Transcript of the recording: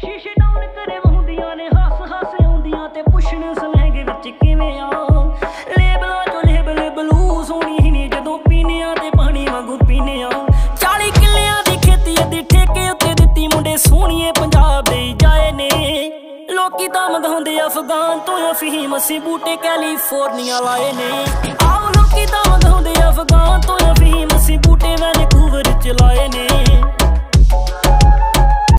ਸ਼ੀਸ਼ੇ ਡਾਊਨ ਕਰੇ ਵਹੁੰਦੀਆਂ ਨੇ ਹੱਸ ਹੱਸ ਆਉਂਦੀਆਂ ਤੇ ਪੁੱਛਣ ਸਲੈਂਗ ਵਿੱਚ ਕਿਵੇਂ ਆ ਲੇਬਲਾਂ ਚੋਂ ਲੇਬਲ ਬਲੂ ਸੋਹਣੀ ਨੇ ਜਦੋਂ ਪੀਨਿਆਂ ਤੇ ਪਾਣੀ ਵਾਂਗੂ ਪੀਨੇ ਆ 40 ਕਿੱਲਿਆਂ ਦੀ ਖੇਤੀ ਅੱਧੀ ਠੇਕੇ ਉੱਤੇ ਦਿੱਤੀ ਮੁੰਡੇ ਸੋਹਣੀਏ ਪੰਜਾਬ ਦੇ ਜਾਏ ਨੇ ਲੋਕੀ ਤਾਂ ਮੰਗਾਉਂਦੇ ਅਫਗਾਨ ਤੋਂ ਅਫੀਮ ਅਸੀਂ ਬੂਟੇ ਕੈਲੀਫੋਰਨੀਆ ਲਾਏ ਨੇ ਆਓ ਲੋਕੀ ਤਾਂ ਮੰਗਾਉਂਦੇ ਅਫਗਾਨ ਤੋਂ ਅਫੀਮ ਅਸੀਂ ਬੂਟੇ ਵੈਨਕੂਵਰ ਚ ਲਾਏ ਨੇ